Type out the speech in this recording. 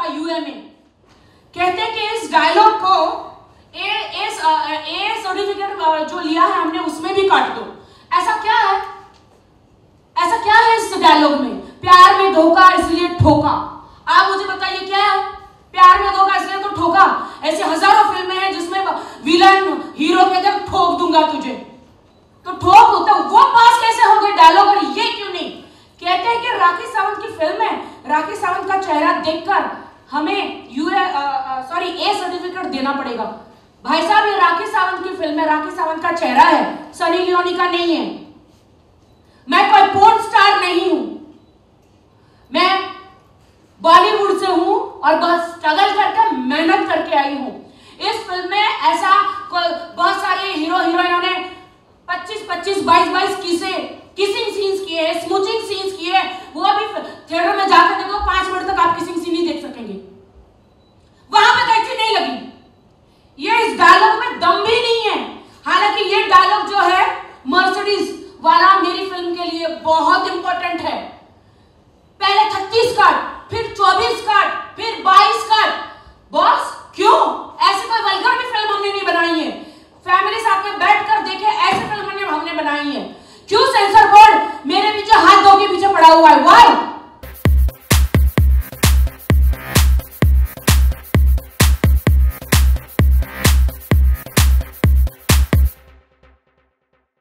यूएमए। कहते हैं कि इस डायलॉग को ए सर्टिफिकेट जो लिया है हमने उसमें भी काट दो। ऐसा क्या है, ऐसा क्या है इस डायलॉग में? प्यार में धोखा इसलिए ठोका। आप मुझे बताइए क्या है? प्यार में धोखा इसलिए तो ठोका। ऐसे हजारों फिल्में हैं जिसमें विलन हीरो कहते हैं ठोक दूंगा तुझे, तो ठोक होता वो पास कैसे हो गए डायलॉग और ये क्यों नहीं? कहते हैं कि राखी सावंत की फिल्म है, राखी सावंत का चेहरा देखकर हमें ए सर्टिफिकेट देना पड़ेगा। भाई साहब ये राखी सावंत की फिल्म है, राखी सावंत का चेहरा है, सनी लियोनी का नहीं है। मैं कोई पोर्न स्टार नहीं हूं,